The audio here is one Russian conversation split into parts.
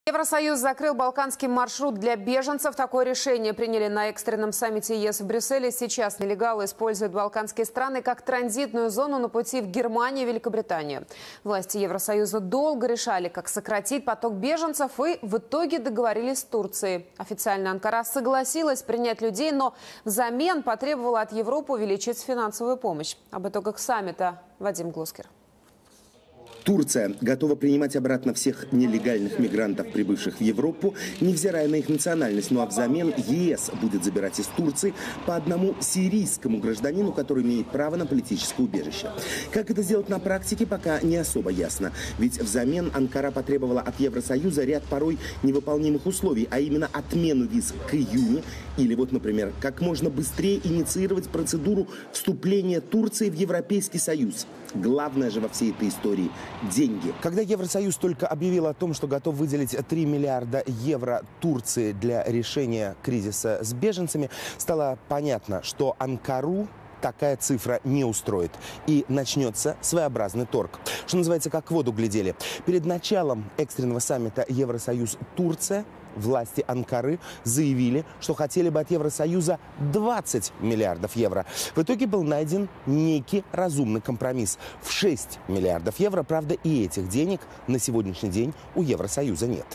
Евросоюз закрыл балканский маршрут для беженцев. Такое решение приняли на экстренном саммите ЕС в Брюсселе. Сейчас нелегалы используют балканские страны как транзитную зону на пути в Германию и Великобританию. Власти Евросоюза долго решали, как сократить поток беженцев, и в итоге договорились с Турцией. Официально Анкара согласилась принять людей, но взамен потребовала от Европы увеличить финансовую помощь. Об итогах саммита Вадим Глускер. Турция готова принимать обратно всех нелегальных мигрантов, прибывших в Европу, невзирая на их национальность. Ну а взамен ЕС будет забирать из Турции по одному сирийскому гражданину, который имеет право на политическое убежище. Как это сделать на практике, пока не особо ясно. Ведь взамен Анкара потребовала от Евросоюза ряд порой невыполнимых условий, а именно отмену виз к июню или вот, например, как можно быстрее инициировать процедуру вступления Турции в Европейский Союз. Главное же во всей этой истории – деньги. Когда Евросоюз только объявил о том, что готов выделить 3 миллиарда евро Турции для решения кризиса с беженцами, стало понятно, что Анкару такая цифра не устроит. И начнется своеобразный торг. Что называется, как в воду глядели. Перед началом экстренного саммита Евросоюз-Турция власти Анкары заявили, что хотели бы от Евросоюза 20 миллиардов евро. В итоге был найден некий разумный компромисс в 6 миллиардов евро. Правда, и этих денег на сегодняшний день у Евросоюза нет.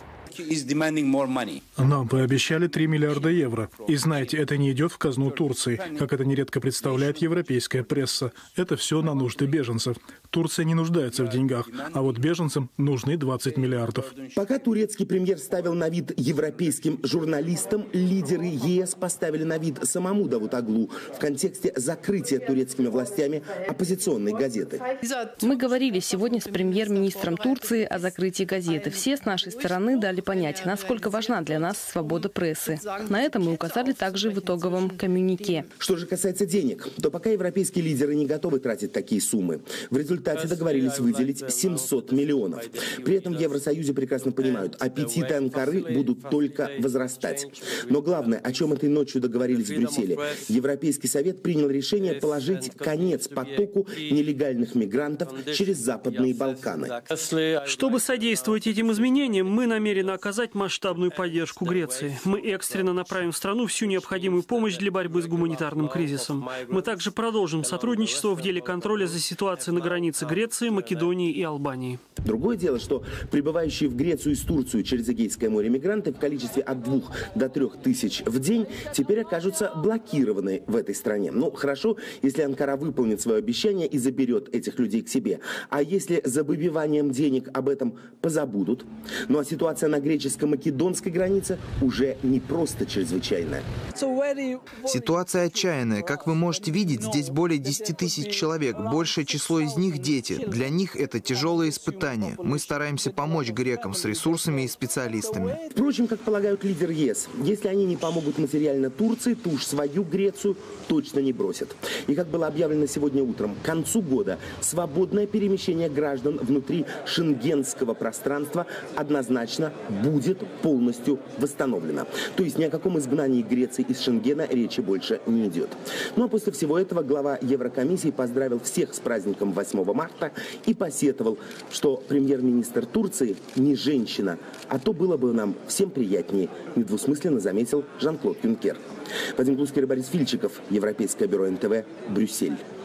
Нам пообещали 3 миллиарда евро. И знаете, это не идет в казну Турции, как это нередко представляет европейская пресса. Это все на нужды беженцев. Турция не нуждается в деньгах, а вот беженцам нужны 20 миллиардов. Пока турецкий премьер ставил на вид европейским журналистам, лидеры ЕС поставили на вид самому Давутоглу в контексте закрытия турецкими властями оппозиционной газеты. Мы говорили сегодня с премьер-министром Турции о закрытии газеты. Все с нашей стороны дали понять, насколько важна для нас свобода прессы. На это мы указали также в итоговом коммюнике. Что же касается денег, то пока европейские лидеры не готовы тратить такие суммы. В результате договорились выделить 700 миллионов. При этом в Евросоюзе прекрасно понимают, аппетиты Анкары будут только возрастать. Но главное, о чем этой ночью договорились в Брюсселе, Европейский совет принял решение положить конец потоку нелегальных мигрантов через Западные Балканы. Чтобы содействовать этим изменениям, мы намерены оказать масштабную поддержку Греции. Мы экстренно направим в страну всю необходимую помощь для борьбы с гуманитарным кризисом. Мы также продолжим сотрудничество в деле контроля за ситуацией на границе Греции, Македонии и Албании. Другое дело, что прибывающие в Грецию из Турции через Эгейское море мигранты в количестве от 2 до 3 тысяч в день теперь окажутся блокированы в этой стране. Ну, хорошо, если Анкара выполнит свое обещание и заберет этих людей к себе. А если за выбиванием денег об этом позабудут? Ну, а ситуация на греческо-македонской границе уже не просто чрезвычайная. Ситуация отчаянная. Как вы можете видеть, здесь более 10 тысяч человек. Большее число из них – дети. Для них это тяжелое испытание. Мы стараемся помочь грекам с ресурсами и специалистами. Впрочем, как полагают лидеры ЕС, если они не помогут материально Турции, то уж свою Грецию точно не бросят. И как было объявлено сегодня утром, к концу года свободное перемещение граждан внутри шенгенского пространства однозначно будет полностью восстановлено. То есть ни о каком изгнании Греции из Шенгена речи больше не идет. Ну а после всего этого глава Еврокомиссии поздравил всех с праздником 8 марта и посетовал, что премьер-министр Турции не женщина, а то было бы нам всем приятнее, недвусмысленно заметил Жан-Клод Юнкер. Вадим Глускер и Борис Фильчиков, Европейское бюро НТВ, Брюссель.